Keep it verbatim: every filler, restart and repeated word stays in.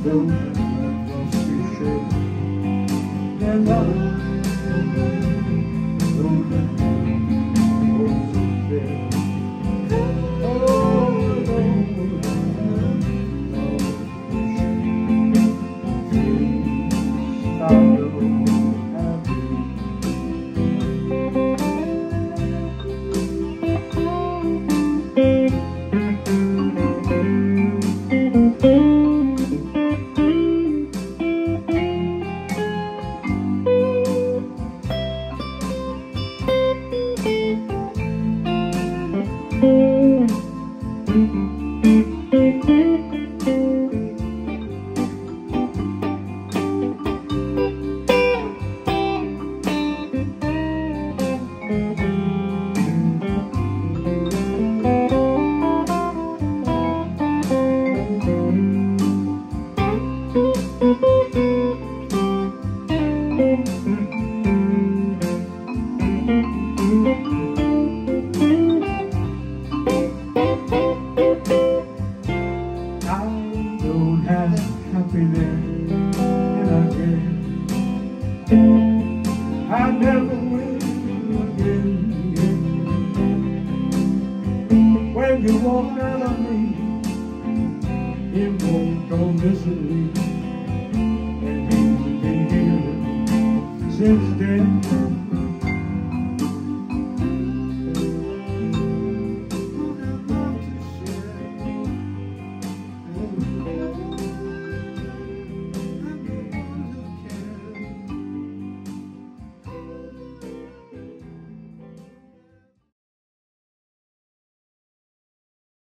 those frosty shades, and I know that oh so fair. Oh Lord, I know I never will again. When you walk out of me, it won't go misery. And you've been here since then.